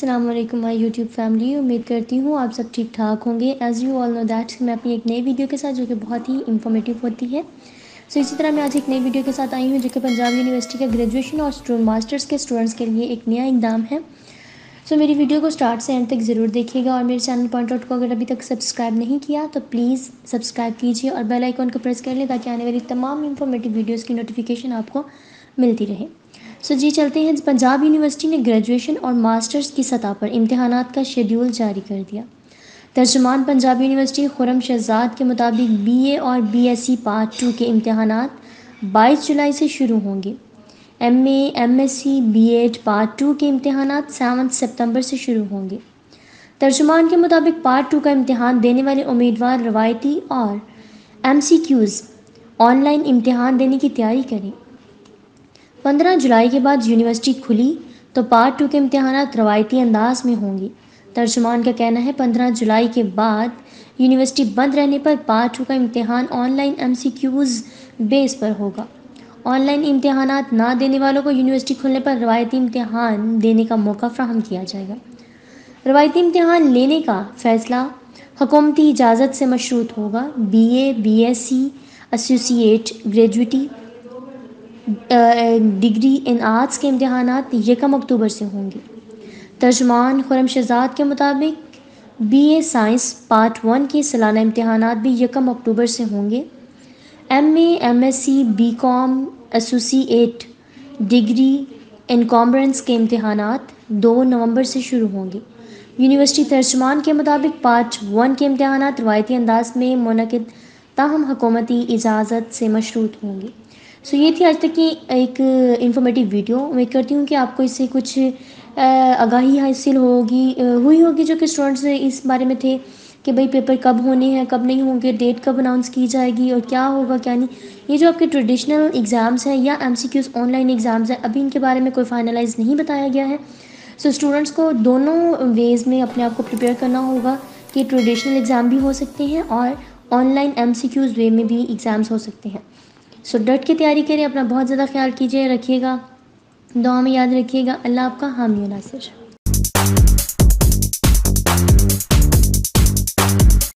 السلام علیکم مائی YouTube family. امید کرتی ہوں آپ سب ٹھیک ٹھاک ہوں گے. As you all know that میں اپنی ایک نئی ویڈیو کے ساتھ جو کہ بہت ہی انفارمیٹیو ہوتی ہے. اسی طرح میں آج ایک نئی ویڈیو کے ساتھ آئی ہوں جو کہ پنجاب یونیورسٹی کا گریجویشن اور ماسٹرز کے اسٹوڈنٹس کے لیے ایک نیا اقدام ہے. میری ویڈیو کو اسٹارٹ سے اینڈ تک ضرور دیکھیے گا, اور میرے چینل پوائنٹ آؤٹ کو اگر ابھی تک سبسکرائب نہیں کیا تو پلیز سبسکرائب کیجیے اور بیل آئیکن کو پریس کر لیں تاکہ آنے والی تمام انفارمیٹیو ویڈیوز کی نوٹیفیکیشن آپ کو ملتی رہے. چلتے ہیں. پنجاب یونیورسٹی نے گریجویشن اور ماسٹرز کی سطح پر امتحانات کا شیڈول جاری کر دیا. ترجمان پنجاب یونیورسٹی خرم شہزاد کے مطابق بی اے اور بی ایس سی پارٹ 2 کے امتحانات 22 جولائی سے شروع ہوں گے. M A M S C B Ed part 2 کے امتحانات 7 ستمبر سے شروع ہوں گے. ترجمان کے مطابق پارٹ 2 کا امتحان دینے والے امیدوار روایتی اور M C Qs online امتحان دینے کی تیاری کریں. 15 جولائی کے بعد یونیورسٹی کھلی تو پارٹ 2 کے امتحانات روایتی انداز میں ہوں گی. ترجمان کا کہنا ہے 15 جولائی کے بعد یونیورسٹی بند رہنے پر پارٹ 2 کا امتحان online M C Qs base پر ہوگا. آن لائن امتحانات نہ دینے والوں کو یونیورسٹی کھلنے پر روایتی امتحان دینے کا موقع فراہم کیا جائے گا. روایتی امتحان لینے کا فیصلہ حکومتی اجازت سے مشروط ہوگا. B A B S C associate graduate degree in arts کے امتحانات 1 اکتوبر سے ہوں گے. ترجمان خرم شہزاد کے مطابق بی اے سائنس پارٹ 1 کے سالانہ امتحانات بھی 1 اکتوبر سے ہوں گے. M A M S C B com associate degree in commerce کے امتحانات 2 نومبر سے شروع ہوں گے. یونیورسٹی ترجمان کے مطابق پارٹ 1 کے امتحانات روایتی انداز میں منعقد تاہم حکومتی اجازت سے مشروط ہوں گے. یہ تھی آج تک کی ایک انفارمیٹیو ویڈیو. امید کرتی ہوں کہ آپ کو اس سے کچھ آگاہی حاصل ہوئی ہوگی جو کہ اسٹوڈنٹس اس بارے میں تھے کہ بھئی پیپر کب ہونے ہیں, کب نہیں ہوں گے, ڈیٹ کب اناؤنس کی جائے گی اور کیا ہوگا کیا نہیں. یہ جو آپ کے ٹریڈیشنل ایگزامس ہیں یا M C Qs online exams ہیں, ابھی ان کے بارے میں کوئی فائنلائز نہیں بتایا گیا ہے. اسٹوڈنٹس کو دونوں ویز میں اپنے آپ کو پریپیئر کرنا ہوگا کہ ٹریڈیشنل ایگزام بھی ہو سکتے ہیں اور online M C Qs way میں بھی ایگزامس ہو سکتے ہیں. ڈٹ کے تیاری کریں, اپنا بہت زیادہ خیال کیجیے, رکھیے گا, دعا میں یاد رکھیے گا. اللہ آپ کا حامی و ناصر.